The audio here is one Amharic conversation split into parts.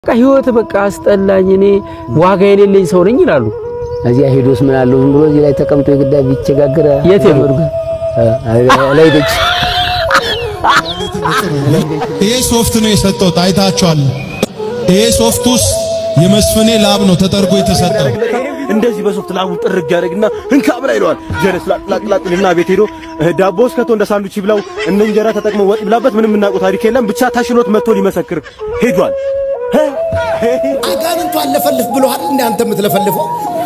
ህይወት በቃ አስጠላኝ እኔ ዋጋ የሌለኝ ሰው ነኝ ይላሉ እዚያ ሄዶስ ምን አለው ዝም ብሎ እዚህ ላይ ተቀምጦ ይግዳ ቢቸጋገረ ያተምሩ ላይደች ይሄ ሶፍት ነው የሰጠው ታይታችኋል ይሄ ሶፍቱስ የመስፈኔ ላብ ነው ተጠርጎ የተሰጠው እንደዚህ በሶፍት ላቡ ጥርግ ያደርግና እንካ ብላ ይለዋል ጀለስ ላቅላቅልና ቤት ሄዶ ዳቦስ ከቶ እንደ ሳንዱች ይብላው እነ እንጀራ ተጠቅመው ወጥ ይብላበት ምንም እናውቀው ታሪክ የለም ብቻ ታሽሎት መጥቶ ሊመሰክር ሄዷል አጋንንቱ አለፈልፍ ብሎሃል እንዴ አንተ የምትለፈልፈው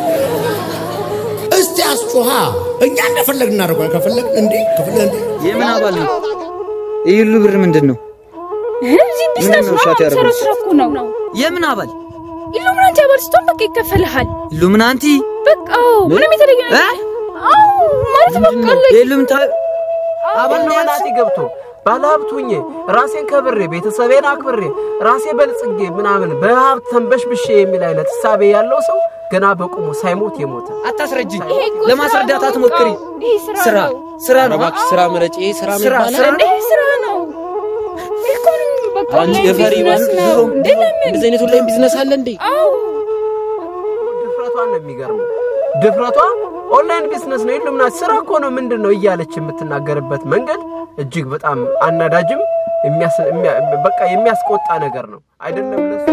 እስቲ አስጮሃ እኛ እንደፈለግን እናደርገው ከፈለግ እንዴ ከፈለግ እንዴ የምን አባል ነው ይሉ ብር ምንድነው እዚህ ቢዝነስ ነው የምን አባል ኢሉሚናንቲ አባልስቶን በቃ ይከፈልሃል ኢሉሚናንቲ በቃ ምንም የተለየ ማለት በቃ ኢሉሚናንቲ አባል ነው ናቲ ገብቶ ባለሀብቱኝ ራሴን ከብሬ ቤተሰቤን አክብሬ ራሴ በልጽጌ ምናምን በሀብት ተንበሽብሼ የሚል አይነት ሐሳብ ያለው ሰው ገና በቁሙ ሳይሞት የሞተ አታስረጅኝ ለማስረዳት አትሞክሪ ስራ ነው ባክ ስራ ምረጪ ስራ ምባል እንዴ ስራ ነው አንቺ የፈሪ ባንክ ድሮ እንደዚህ አይነት ሁሉ ቢዝነስ አለ እንዴ ድፍረቷን ነው የሚገርመው ድፍረቷ ኦንላይን ቢዝነስ ነው ይሉምና ስራ እኮ ነው ምንድነው እያለች የምትናገርበት መንገድ እጅግ በጣም አናዳጅም በቃ የሚያስቆጣ ነገር ነው አይደለም ለሱ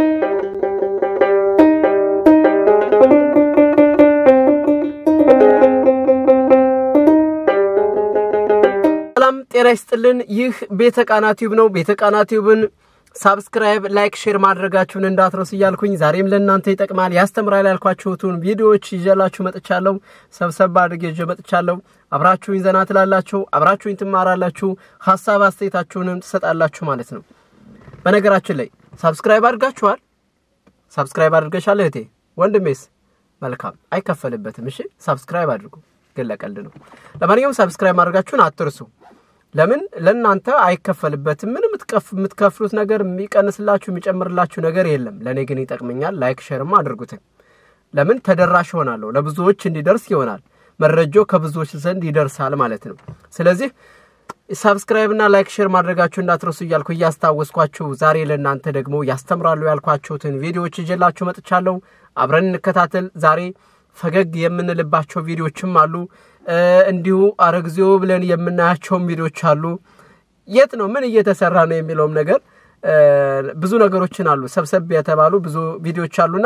ሰላም ጤና ይስጥልን ይህ ቤተቃና ቲዩብ ነው ቤተቃና ቲዩብን ሰብስክራይብ ላይክ ሼር ማድረጋችሁን እንዳትረሱ ይያልኩኝ ዛሬም ለእናንተ ይጠቅማል ያስተምራል ያልኳችሁትን ቪዲዮዎች ይዤላችሁ መጥቻለሁ ሰብሰብ አድርጌ ይዤ መጥቻለሁ አብራችሁኝ ዘና ትላላችሁ አብራችሁኝ ትማራላችሁ ሐሳብ አስተያየታችሁንም ትሰጣላችሁ ማለት ነው በነገራችን ላይ ሰብስክራይብ አድርጋችኋል ሰብስክራይብ አድርገሻል እህቴ ወንድሜስ መልካም አይከፈልበትም እሺ ሰብስክራይብ አድርጉ ገለቀልድ ነው ለማንኛውም ሰብስክራይብ ማድረጋችሁን አትርሱ ለምን ለእናንተ አይከፈልበትም ምንም የምትከፍሉት ነገር የሚቀንስላችሁ የሚጨምርላችሁ ነገር የለም ለኔ ግን ይጠቅመኛል ላይክ ሼርም አድርጉት ለምን ተደራሽ ሆናለሁ ለብዙዎች እንዲደርስ ይሆናል መረጃው ከብዙዎች ዘንድ ይደርሳል ማለት ነው ስለዚህ ሰብስክራይብ እና ላይክ ሼር ማድረጋችሁን እንዳትረሱ ይያልኩ ያስታውስኳችሁ ዛሬ ለእናንተ ደግሞ ያስተምራሉ ያልኳችሁትን ቪዲዮዎች ይዤላችሁ መጥቻለሁ አብረን እንከታተል ዛሬ ፈገግ የምንልባቸው ቪዲዮዎችም አሉ እንዲሁ አረግዚዮ ብለን የምናያቸው ቪዲዮዎች አሉ የት ነው ምን እየተሰራ ነው የሚለውም ነገር ብዙ ነገሮችን አሉ ሰብሰብ የተባሉ ብዙ ቪዲዮዎች አሉና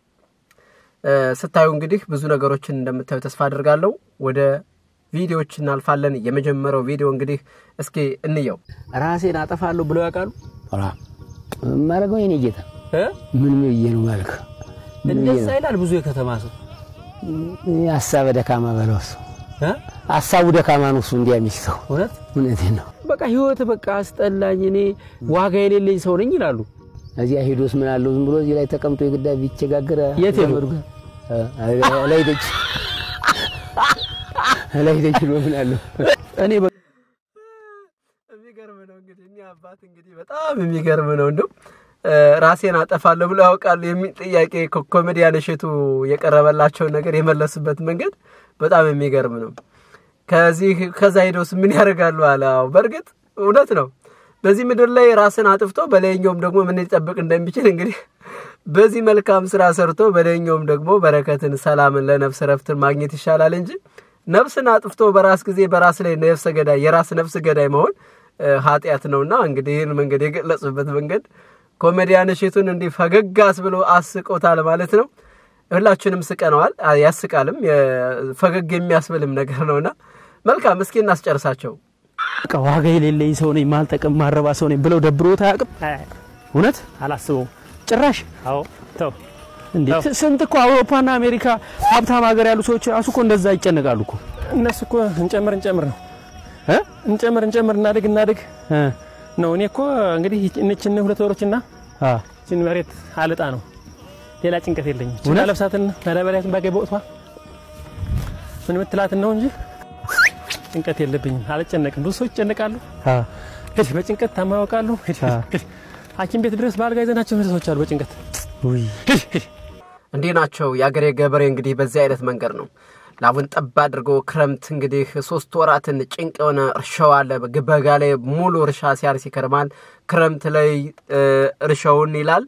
ስታዩ እንግዲህ ብዙ ነገሮችን እንደምታዩ ተስፋ አድርጋለሁ ወደ ቪዲዮዎች እናልፋለን የመጀመሪያው ቪዲዮ እንግዲህ እስኪ እንየው ራሴን አጠፋለሁ ብለው ያቃሉ አራ ማረገው የኔ ጌታ ምን ነው ማለት እንደዛ ይላል ብዙ የከተማ ሰው ያሳበ ደካማ በለውስ አሳቡ ደካማ ነው እሱ እንዲያሚስተው እውነት ነው በቃ ህይወት በቃ አስጠላኝ እኔ ዋጋ የሌለኝ ሰው ነኝ ይላሉ እዚያ ሄዶስ ምን አለው ዝም ብሎ እዚህ ላይ ተቀምጦ ይግዳ ቢቸጋገረ ያተምሩ ላይደች ነው ምን አለው እኔ የሚገርም ነው እንግዲህ እኛ አባት እንግዲህ በጣም የሚገርም ነው እንደው ራሴን አጠፋለሁ ብለው ያውቃሉ የሚል ጥያቄ ኮሜዲያን እሸቱ የቀረበላቸው ነገር የመለሱበት መንገድ በጣም የሚገርም ነው ከዛ ሄዶስ ምን ያደርጋሉ አላው በርግጥ እውነት ነው በዚህ ምድር ላይ ራስን አጥፍቶ በለኛውም ደግሞ ምን ሊጠብቅ እንደሚችል እንግዲህ በዚህ መልካም ስራ ሰርቶ በለኛውም ደግሞ በረከትን ሰላምን ለነፍስ ረፍትን ማግኘት ይሻላል እንጂ ነፍስን አጥፍቶ በራስ ጊዜ በራስ ላይ ነፍስ ገዳይ የራስ ነፍስ ገዳይ መሆን ኃጢያት ነውና እንግዲህ ይሄን መንገድ የገለጹበት መንገድ ኮሜዲያን እሸቱን እንዲ ፈገጋስ ብሎ አስቆታል ማለት ነው ሁላችንም ስቀናዋል ያስቃልም ፈገግ የሚያስብልም ነገር ነውና መልካም እስኪ እናስጨርሳቸው በቃ ዋጋ የሌለኝ ሰው ነኝ ማልጠቅም ማረባ ሰው ነኝ ብለው ደብሮታ ያቅም እውነት አላስበው ጭራሽ አዎ ተው እንዴ ስንት እኮ አውሮፓና አሜሪካ ሀብታም ሀገር ያሉ ሰዎች አሱኮ እንደዛ ይጨነቃሉ እኮ እነሱ እኮ እንጨምር ነው እንጨምር እናድግ ነው እኔ እኮ እንግዲህ እነችን ሁለት ወሮችና እቺን መሬት አለጣ ነው ሌላ ጭንቀት የለኝም እቺ ለብሳትን ማዳበሪያትን ባገይ በወጥቷ ምን ምትላት ነው እንጂ ጭንቀት የለብኝም አልጨነቅም ብዙ ሰዎች ይጨነቃሉ እሺ በጭንቀት ታማውቃሉ ሐኪም ቤት ድረስ ባልጋ ይዘናቸው ሰዎች አሉ በጭንቀት ውይ እንዴ ናቸው ያገሬ ገበሬ እንግዲህ በዚህ አይነት መንገድ ነው ላቡን ጠባ አድርጎ ክረምት እንግዲህ 3 ወራትን ጭንቅ የሆነ እርሻው አለ በጋ ላይ ሙሉ እርሻ ሲያርስ ይከርማል ክረምት ላይ እርሻውን ይላል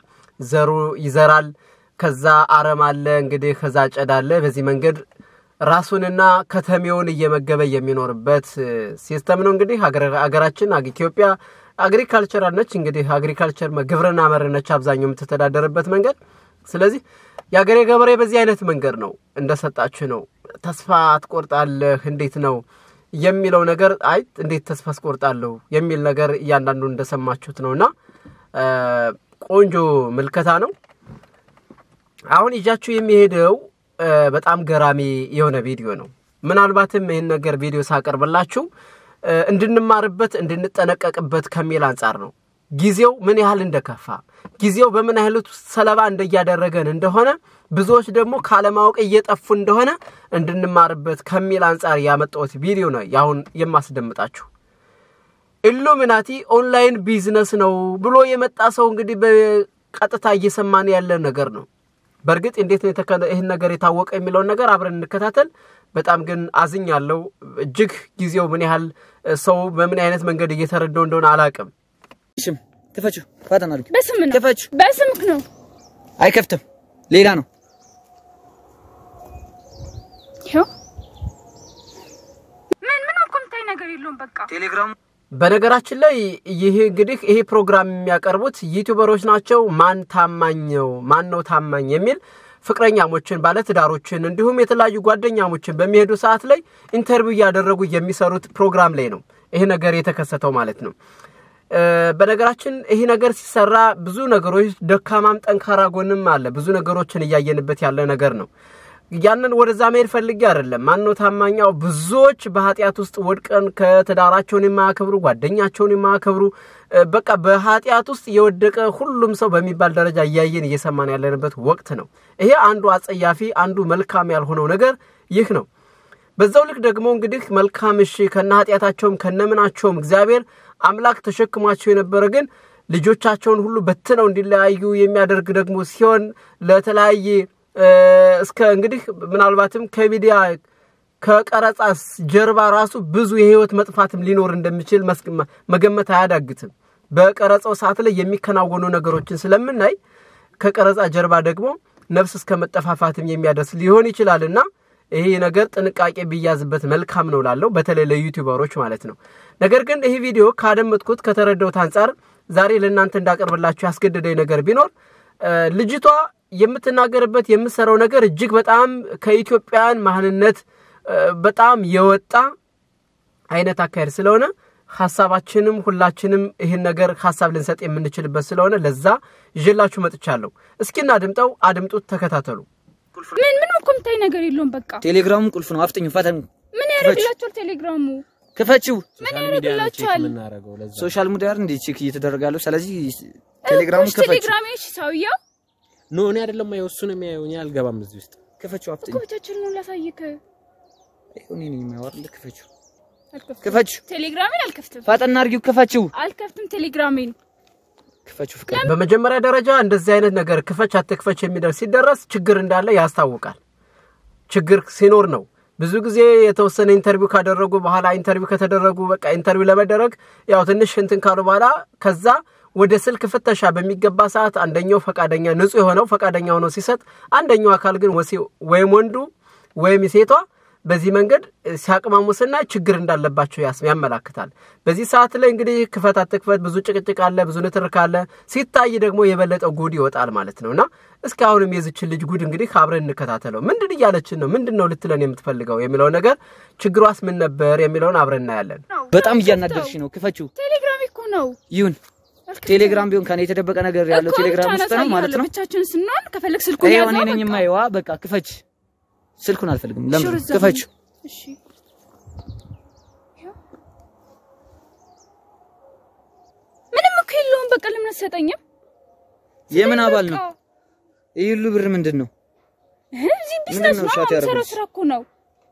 ዘሩ ይዘራል ከዛ አረም አለ እንግዲህ ከዛ ጨዳለ በዚህ መንገድ ራሱንና ከተሜውን እየመገበ የሚኖርበት ሲስተም ነው እንግዲህ ሀገራችን ኢትዮጵያ አግሪካልቸራል ነች እንግዲህ አግሪካልቸር ግብርና መር ነች አብዛኛው የምትተዳደርበት መንገድ ስለዚህ ያገሬ ገበሬ በዚህ አይነት መንገድ ነው እንደሰጣችሁ ነው ተስፋ አትቆርጣለህ እንዴት ነው የሚለው ነገር አይ እንዴት ተስፋ አስቆርጣለሁ የሚል ነገር ያንዳንዱ እንደሰማችሁት ነውና ቆንጆ መልከታ ነው አሁን ይጃችሁ የሚሄደው በጣም ገራሚ የሆነ ቪዲዮ ነው ምናልባትም ይሄን ነገር ቪዲዮ ሳቀርብላችሁ እንድንማርበት እንድንጠነቀቅበት ከሚል አንፃር ነው ጊዜው ምን ያህል እንደከፋ ጊዜው በምን ያህል ሰለባ እንደያደረገን እንደሆነ ብዙዎች ደግሞ ካለማወቅ እየጠፉ እንደሆነ እንድንማርበት ከሚል አንፃር ያመጣሁት ቪዲዮ ነው ያሁን የማስደምጣችሁ ኢሉሚናቲ ኦንላይን ቢዝነስ ነው ብሎ የመጣ ሰው እንግዲህ በቀጥታ እየሰማን ያለ ነገር ነው በርግጥ እንዴት ነው ይሄን ነገር የታወቀ የሚለው ነገር አብረን እንከታተል በጣም ግን አዝኛለሁ እጅግ ጊዜው ምን ያህል ሰው በምን አይነት መንገድ እየተረዳው እንደሆነ አላቀም ሽም ከፈቹ ፈተና አድርጊ በስም ነው ከፈቹ በስምክ ነው አይከፍትም ሌላ ነው ይሄው ምን ኮምታይ ነገር የለውም በቃ ቴሌግራም በነገራችን ላይ ይሄ እንግዲህ ይሄ ፕሮግራም የሚያቀርቡት ዩቲዩበሮች ናቸው ማን ታማኝው ማን ነው ታማኝ የሚል ፍቅረኛሞችን ባለትዳሮችን እንዲሁም የተለያዩ ጓደኛሞችን በሚሄዱ ሰዓት ላይ ኢንተርቪው ያደረጉ የሚሰሩት ፕሮግራም ላይ ነው ይሄ ነገር የተከሰተው ማለት ነው በነገራችን ይሄ ነገር ሲሰራ ብዙ ነገሮች ደካማም ጠንካራ ጎንም አለ ብዙ ነገሮችን ያያየንበት ያለ ነገር ነው ያንን ወደዛ መሄድ ፈልጌ አይደለም ማን ነው ታማኛው ብዙዎች በኃጢያት ውስጥ ወድቀን ከተዳራቸውን የማያከብሩ ጓደኛቸውን የማያከብሩ በቃ በኃጢያት ውስጥ የወደቀ ሁሉም ሰው በሚባል ደረጃ ያያየን እየሰማን ያለንበት ወቅት ነው ይሄ አንዱ አጸያፊ አንዱ መልካም ያልሆነው ነገር ይህ ነው በዛው ልክ ደግሞ እንግዲህ መልካም እሺ ከነኃጢያታቸውም ከነምናቸውም እግዚአብሔር አምላክ ተሸክሟቸው የነበረ ግን ልጆቻቸውን ሁሉ በትነው እንዲለያዩ የሚያደርግ ደግሞ ሲሆን ለተለያየ እስከ እንግዲህ ምናልባትም ከሚዲያ ከቀረጻስ ጀርባ ራሱ ብዙ የህይወት መጥፋትም ሊኖር እንደሚችል መገመት አያዳግትም በቀረጻው ሰዓት ላይ የሚከናወኑ ነገሮችን ስለምናይ ከቀረጻ ጀርባ ደግሞ ነፍስ እስከ መጠፋፋትም የሚያደርስ ሊሆን ይችላልና ይሄ ነገር ጥንቃቄ ቢያዝበት መልካም ነው ላለው በተለይ ለዩቲዩበሮች ማለት ነው ነገር ግን ይሄ ቪዲዮ ካደመጥኩት ከተረዳሁት አንፃር ዛሬ ለእናንተ እንዳቀርብላችሁ ያስገደደኝ ነገር ቢኖር ልጅቷ የምትናገርበት የምትሰራው ነገር እጅግ በጣም ከኢትዮጵያን ማህንነት በጣም የወጣ አይነት አካሄድ ስለሆነ ሐሳባችንም ሁላችንም ይሄን ነገር ሐሳብ ልንሰጥ የምንችልበት ስለሆነ ለዛ ይዤላችሁ መጥቻለሁ እስኪና አድምጡት ተከታተሉ ምን ኮምታይ ነገር የለውም በቃ ቴሌግራሙ ቁልፍ ነው አፍጥኙ ፈተኑ ምን ያደርግላችኋል ቴሌግራሙ ከፈቹ ምን ያደርግላችኋል ሶሻል ሚዲያ እንዴ ቼክ እየተደረጋሉ ስለዚህ ቴሌግራሙ ከፈቹ ቴሌግራም እሺ ሳውያ ኖ እኔ አይደለም ማይወሱን የሚያዩኝ አልገባም እዚህ ውስጥ ከፈቹ አፍጥኙ ኮምፒውተር ነው ላሳይከ እኔ ነኝ ማወር ለከፈቹ ከፈቹ ቴሌግራምን አልከፍትም ፈጠና አርጊው ከፈቹ አልከፍትም ቴሌግራምን ከፈቹ ፍቅር በመጀመሪያ ደረጃ እንደዚህ አይነት ነገር ከፈች አትከፈች የሚደርስ ሲደረስ ችግር እንዳለ ያስታውቃል ችግር ሲኖር ነው ብዙ ጊዜ የተወሰነ ኢንተርቪው ካደረጉ በኋላ ኢንተርቪው ከተደረጉ በቃ ኢንተርቪው ለመደረግ ያው ትንሽ እንትን ካሉ በኋላ ከዛ ወደ ስልክ ፍተሻ በሚገባ ሰዓት አንደኛው ፈቃደኛ ንጹህ የሆነው ፈቃደኛ ሆኖ ሲሰጥ አንደኛው አካል ግን ወይም ወንዱ ወይም ሴቷ በዚህ መንገድ ሲያቀማሙስና ችግር እንዳለባቸው ያመላክታል በዚህ ሰዓት ላይ እንግዲህ ክፈት አትክፈት ብዙ ጭቅጭቅ አለ ብዙ ንትርክ አለ ሲታይ ደግሞ የበለጠው ጉድ ይወጣል ማለት ነውና እስካሁንም የዚች ልጅ ጉድ እንግዲህ አብረን እንከታተለው ምንድን ያለችን ነው ምንድነው ልትለን የምትፈልገው የሚለው ነገር ችግሯስ ምን ነበር የሚለውን አብረን እናያለን በጣም እያናደርሽ ነው ክፈቹ ቴሌግራም እኮ ነው ይሁን ቴሌግራም ቢሆን ከኔ የተደበቀ ነገር ያለው ቴሌግራም ውስጥ ነው ማለት ነው ብቻችን ስንሆን ከፈለክ ስልኩን ያዘው እኔ ነኝ የማይዋ በቃ ክፈች ስልኩን አልፈልግም ለምን ከፈቹ እሺ ምንም እኮ የለውም በቃ ለምን አትሰጠኝም የምን አባል ነው ይሄ ሁሉ ብር ምንድነው እዚህ ቢዝነስ ነው ስራ እኮ ነው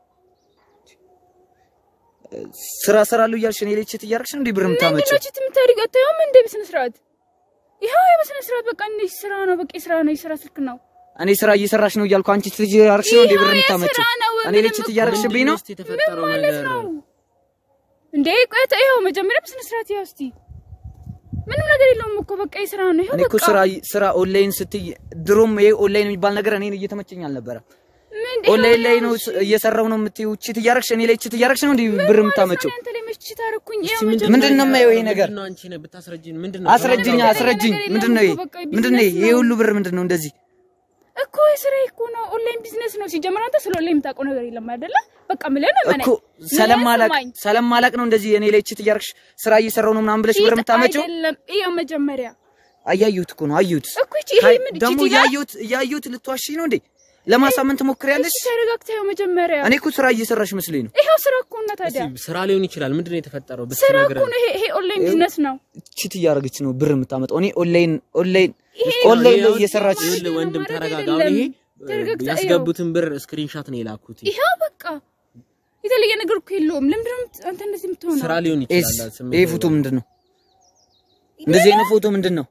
ስራ ሰራሉ እያልሽ እኔ ለችት እያርክሽ እንዴ ብር ምታመጪው ለችት ምታሪቀው ታየው ምን እንደ ቢዝነስ ስራት ይሄው የቢዝነስ ስራ በቃ እንደ ስራ ነው በቃ ስራ ነው የስራ ስልክ ነው እኔ ስራ እየሰራሽ ነው እያልኩ አንቺ ትጂ ያርክሽ ነው እንዴ ብር ምታመጪው እኔ ለችት እያርክሽብኝ ነው የተፈጠረው ነገር እንዴ ቆይታ ይሄው መጀመሪያ ቢዝነስ ስራት ያው እስቲ ምንም ነገር የለውም እኮ በቃ የስራ ነው ይሄ እኮ ስራ ኦንላይን ስትይ ድሮም ይሄ ኦንላይን የሚባል ነገር እኔን እየተመቸኝ አልነበረ ኦንላይን ላይ ነው እየሰራው ነው የምትይው ቺት እያረክሽ እኔ ላይ ቺት እያረክሽ ነው እንዴ ብር የምታመጪው ምንድነው የማየው ይሄ ነገር ነው አንቺ ነህ ብታስረጂኝ ምንድነው አስረጂኝ ምንድነው ይሄ ሁሉ ብር ምንድነው እንደዚህ እኮ የስራ እኮ ነው ኦንላይን ቢዝነስ ነው ሲጀመር አንተ ስለ ኦንላይን የምታውቀው ነገር የለም አይደለ በቃ ምለን ማነኝ እኮ ሰለማላቅ ነው እንደዚህ እኔ ላይ ቺት እያረክሽ ስራ እየሰራው ነው ምናምን ብለሽ ብር የምታመጪው አይደለም ይሄ መጀመሪያ አያዩት እኮ ነው አዩት እኮ ይሄ ምን ደሞ ያዩት ልትዋሺ ነው እንዴ ለማሳመን ትሞክሪያለሽ ተረጋግተው መጀመሪያ እኔ እኮ ስራ እየሰራሽ መስለኝ ነው ይሄው ስራ እኮ ነው ታዲያ ስራ ሊሆን ይችላል ምንድነው የተፈጠረው ስራ እኮ ነው ይሄ ኦንላይን ቢዝነስ ነው ቺት እያረጋች ነው ብር የምታመጣው እኔ ኦንላይን ነው እየሰራች ወንድም ተረጋጋው ይሄ ያስገቡትን ብር ስክሪንሾት ነው የላኩት ይሄው በቃ የተለየ ነገር እኮ የለውም ለምንድነው አንተ እንደዚህ የምትሆነው ስራ ሊሆን ይችላል ይሄ ፎቶ ምንድነው እንደዚህ አይነት ፎቶ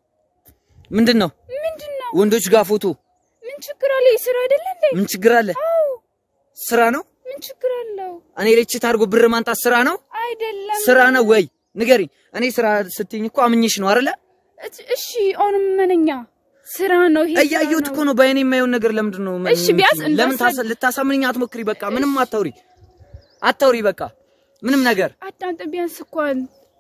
ምንድነው ወንዶች ጋር ፎቶ ምን ችግር አለ ስራ አይደለ እንዴ ምን ችግር አለ ስራ ነው ምን ችግር አለው እኔ ለቺት አድርጎ ብር ማንጣት ስራ ነው አይደለም ስራ ነው ወይ ንገሪ እኔ ስራ ስትኝ እኮ አምኝሽ ነው አይደለ እሺ አሁንም መነኛ ስራ ነው ይሄ እያዩት እኮ ነው ባይኔ የማየው ነገር ለምንድን ነው እሺ ቢያስ ለምን ልታሳምንኝ አትሞክሪ በቃ ምንም አታውሪ በቃ ምንም ነገር አጣንተ ቢያንስ እንኳን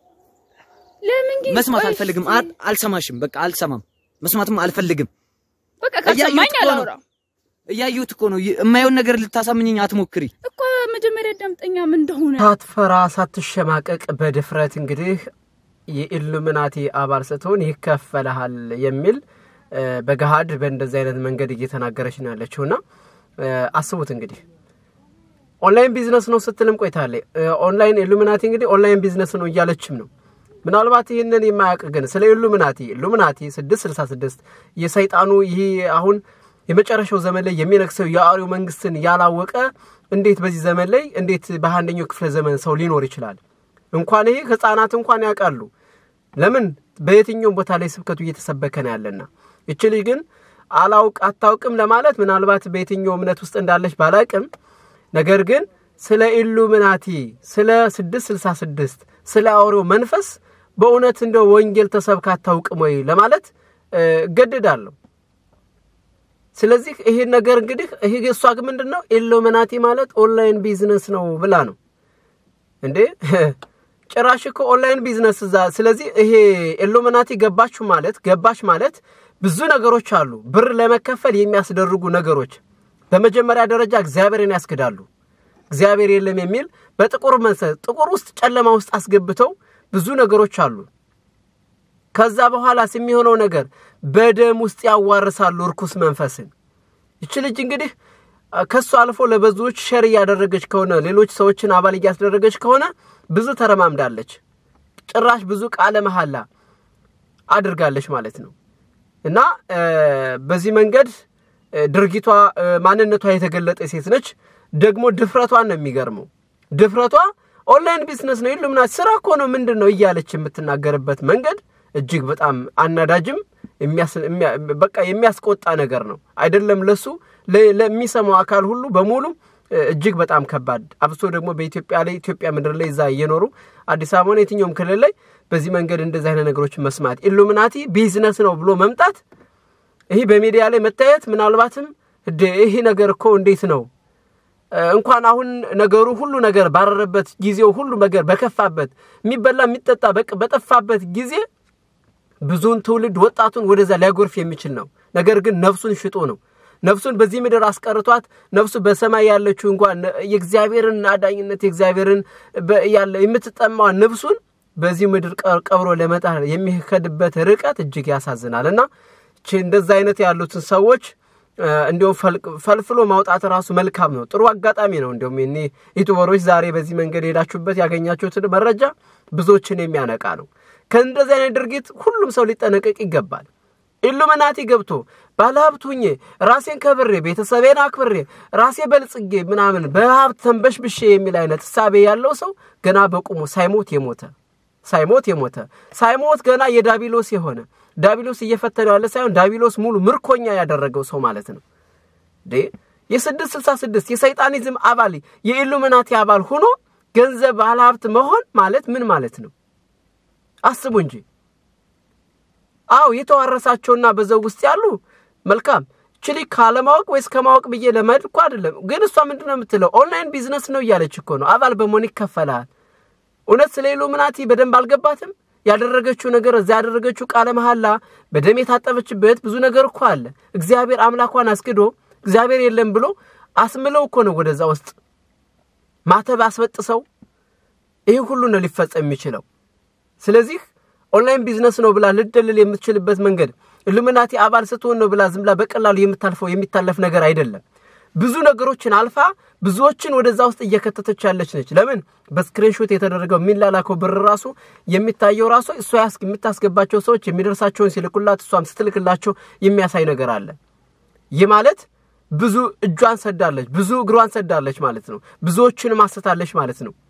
ለምን ግን መስማት አልፈልግም አልሰማሽም በቃ አልሰማም መስማትም አልፈልግም በቃ ከሰማኝ አላውራ እያዩት እኮ ነው የማየው ነገር ልታሳምንኝ አትሞክሪ እኮ መጀመሪያ ዳምጠኛ ምን እንደሆነ ሳትፈራ ሳትሸማቀቅ በድፍረት እንግዲህ የኢሉሚናቲ አባል ስትሆን ይከፈላል የሚል በገሃድ በእንደዚህ አይነት መንገድ እየተናገረች ነው ያለችውና አስቡት እንግዲህ ኦንላይን ቢዝነስ ነው ስትልም ቆይታለች ኦንላይን ኢሉሚናቲ እንግዲህ ኦንላይን ቢዝነስ ነው እያለችም ነው ምናልባት ይሄንን የማያውቅ ግን ስለ ኢሉሚናቲ 666 የሰይጣኑ ይሄ አሁን የመጨረሻው ዘመን ላይ የሚነክሰው የአሪው መንግስትን ያላወቀ እንዴት በዚህ ዘመን ላይ እንዴት በአንደኛው ክፍለ ዘመን ሰው ሊኖር ይችላል እንኳን ይሄ ህፃናት እንኳን ያውቃሉ ለምን በየትኛው ቦታ ላይ ስብከቱ እየተሰበከ ነው ያለና እቺ ልጅ ግን አታውቅም ለማለት ምናልባት በየትኛው እምነት ውስጥ እንዳለች ባላቅም ነገር ግን ስለ ኢሉሚናቲ ስለ 666 ስለ አውሬው መንፈስ በእውነት እንደው ወንጌል ተሰብካ አታውቅም ወይ ለማለት ገደዳለሁ ስለዚህ ይሄ ነገር እንግዲህ ይሄ እሷ ግን ምንድነው ኢሉሚናቲ ማለት ኦንላይን ቢዝነስ ነው ብላ ነው እንዴ ጭራሽ እኮ ኦንላይን ቢዝነስ ስለዚህ ይሄ ኢሉሚናቲ ገባች ማለት ብዙ ነገሮች አሉ ብር ለመከፈል የሚያስደርጉ ነገሮች በመጀመሪያ ደረጃ እግዚአብሔርን ያስከዳሉ እግዚአብሔር የለም የሚል በጥቁር ውስጥ ጨለማ ውስጥ አስገብተው ብዙ ነገሮች አሉ ከዛ በኋላ የሚሆነው ነገር በደም ውስጥ ያዋርሳሉ ርኩስ መንፈስን እቺ ልጅ እንግዲህ ከሱ አልፎ ለበዙዎች ሸር ያደረገች ከሆነ ሌሎች ሰዎችን አባል ያስደረገች ከሆነ ብዙ ተረማምዳለች ጭራሽ ብዙ ቃለ መሐላ አድርጋለች ማለት ነው እና በዚህ መንገድ ድርጊቷ ማንነቷ የተገለጠ ሴት ነች ደግሞ ድፍረቷን ነው የሚገርመው ድፍረቷ ኦንላይን ቢዝነስ ነው ኢሉሚናቲ ስራ እኮ ነው ምንድነው እያለች የምትናገርበት መንገድ እጅግ በጣም አናዳጅም በቃ የሚያስቆጣ ነገር ነው አይደለም ለሱ ለሚሰማው አካል ሁሉ በሙሉ እጅግ በጣም ከባድ አብሶ ደግሞ በኢትዮጵያ ላይ ኢትዮጵያ ምድር ላይ ዛ እየኖሩ አዲስ አበባ ነው የትኛውም ክልል ላይ በዚህ መንገድ እንደዚህ አይነት ነገሮች መስማት ኢሉሚናቲ ቢዝነስ ነው ብሎ መምጣት ይሄ በሚዲያ ላይ መታየት ምናልባትም ይሄ ነገር እኮ እንዴት ነው እንኳን አሁን ነገሩ ሁሉ ነገር ባረረበት ጊዜው ሁሉ ነገር በከፋበት የሚበላ የሚጠጣ በጠፋበት ጊዜ ብዙን ትውልድ ወጣቱን ወደዛ ሊያጎርፍ የሚችል ነው ነገር ግን ነፍሱን ሽጦ ነው ነፍሱን በዚህ ምድር አስቀርቷት ነፍሱ በሰማይ ያለችው እንኳን የእግዚአብሔርን አዳኝነት የእግዚአብሔርን ያለ የምትጠማው ነፍሱን በዚህ ምድር ቀብሮ ለመጣል የሚከድበት ርቀት እጅግ ያሳዝናልና እንደዛ አይነት ያሉትን ሰዎች እንዲው ፈልፍሎ ማውጣት ራሱ መልካም ነው ጥሩ አጋጣሚ ነው እንዲው እኔ ዩቲዩበሮች ዛሬ በዚህ መንገድ ሄዳችሁበት ያገኛችሁት መረጃ ብዙዎችን የሚያነቃ ነው ከእንደዚህ አይነት ድርጊት ሁሉም ሰው ሊጠነቀቅ ይገባል ኢሉሚናቲ ገብቶ ባለሀብቱኝ ራሴን ከብሬ ቤተሰቤን አክብሬ ራሴ በልጽጌ ምናምን በሀብት ተንበሽብሼ የሚል አይነት ሐሳብ ያለው ሰው ገና በቁሙ ሳይሞት ገና የዳቢሎስ የሆነ ዳቢሎስ እየፈተነው ያለ ሳይሆን ዳቢሎስ ሙሉ ምርኮኛ ያደረገው ሰው ማለት ነው የ666 የሰይጣኒዝም አባል የኢሉሚናቲ አባል ሆኖ ገንዘብ ባለሀብት መሆን ማለት ምን ማለት ነው አስቡ እንጂ አው የተዋረሳቸውና በዘው ውስጥ ያሉ መልካም ችሊ ካለማወቅ ወይስ ከማወቅ ብዬ ለማድኩ አይደለም ግን እሷ ምንድነው የምትለው ኦንላይን ቢዝነስ ነው ያለች እኮ ነው አባል በሞኒ ከፈላል እውነት ስለሌሉ ምናቲ በደንብ አልገባትም ያደረገችው ነገር እዛ ያደረገችው ቃለ መሐላ በደም የታጠበችበት ብዙ ነገር እኮ አለ እግዚአብሔር አምላኳን አስክዶ እግዚአብሔር የለም ብሎ አስምለው እኮ ነው ወደዛ ውስጥ ማተብ አስበጥሰው ይሄ ሁሉ ነው ሊፈጸም የሚችለው ስለዚህ ኦንላይን ቢዝነስ ነው ብላ ልደልል የምትችልበት መንገድ ኢሉሚናቲ አባል ስትሆን ነው ብላ ዝምላ በቀላሉ የሚታለፍ ነገር አይደለም ብዙ ነገሮችን አልፋ ብዙዎችን ወደዛ ውስጥ እየከተተች ያለች ነች ለምን በስክሪንሾት የተደረገው ሚላላከው ብር ራሱ የሚታየው ራሱ እሷ የምታስገባቸው ሰዎች የሚደርሳቸውን ሲልኩላት እሷም ስትልክላቸው የሚያሳይ ነገር አለ ይህ ማለት ብዙ እጇን ሰዳለች ብዙ እግሯን ሰዳለች ማለት ነው ብዙዎችን ማስተታለች ማለት ነው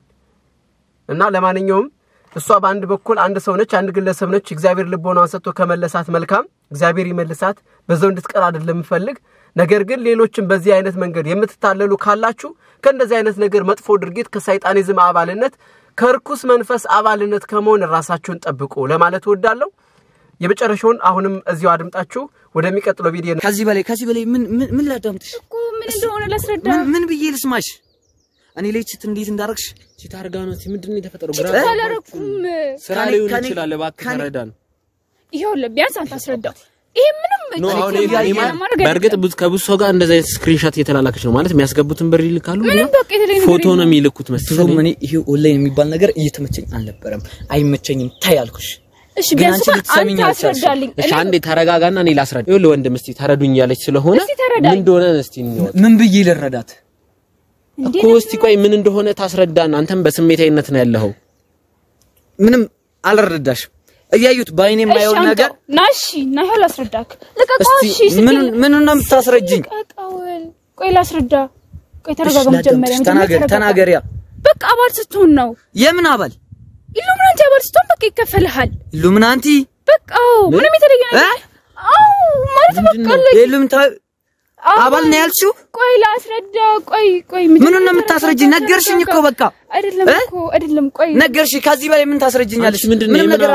እና ለማንኛውም እሷ በአንድ በኩል አንድ ሰው ነች አንድ ግለሰብ ነች እግዚአብሔር ልቦናዋን ሰጥቶ ከመለሳት መልካም እግዚአብሔር ይመልሳት በዘው እንድትቀር አይደለም ፈልግ ነገር ግን ሌሎችን በዚህ አይነት መንገድ የምትታለሉ ካላችሁ ከእንደዚህ አይነት ነገር መጥፎ ድርጊት ከሰይጣኒዝም አባልነት ከርኩስ መንፈስ አባልነት ከመሆን ራሳችሁን ጠብቁ ለማለት ወዳለው የመጨረሻውን አሁንም እዚሁ አድምጣችሁ ወደሚቀጥለው ቪዲዮ ከዚህ በላይ ምን ላዳምጥሽ እኮ ምን እንደሆነ ላስረዳ ምን ብዬ ልስማሽ እኔ ለቺት እንዴት እንዳረክሽ ቺት አርጋኖ ምንድነው የተፈጠረው ግራ አላረኩም ስራ ላይ ሆነ ይችላል እባክህ ተረዳን ይሄው ለቢያንስ አንተ አስረዳው ይሄ ምንም በርግጥ ከብዙ ሰው ጋር እንደዛ ስክሪንሾት እየተላላከች ነው ማለት የሚያስገቡትን ብር ይልካሉ ፎቶ ነው የሚልኩት መስሎኝ እኔ ይሄ ኦንላይን የሚባል ነገር እየተመቸኝ አልነበረም አይመቸኝም ታያልኩሽ እሺ ቢያንስ አንተ አስረዳልኝ እሺ አንዴ ተረጋጋና እኔ ላስረዳ ይኸውልህ ወንድም እስቲ ተረዱኝ ያለች ስለሆነ ምን እንደሆነ እስቲ እንወጥ ምን ብዬ ልረዳት እኮ እስቲ ቆይ ምን እንደሆነ ታስረዳና አንተም በስሜታዊነት ነው ያለኸው ምንም አልረዳሽ እያዩት ባይኔ የማየው ነገር ናሺ ናህ ላስረዳክ ለቀቃውሽ ምን ነው የምታስረጂኝ ቆይ ላስረዳ ቆይ ተረጋጋ መጀመሪያ ተናገሪያ በቃ አባል ስትሆን ነው የምን አባል ኢሉሚናንቲ አባል ስትሆን በቃ ይከፈልሃል ኢሉሚናንቲ በቃ ምንም የተለየ ነገር ማለት በቃ ኢሉሚናንቲ አባል ነው ያልሽው ቆይ ላስረዳ ቆይ ምን ነው የምታስረጂ ነገርሽኝ እኮ በቃ አይደለም ቆይ ነገርሽ ከዚህ በላይ ምን ታስረጂኛለሽ ምንም ነገር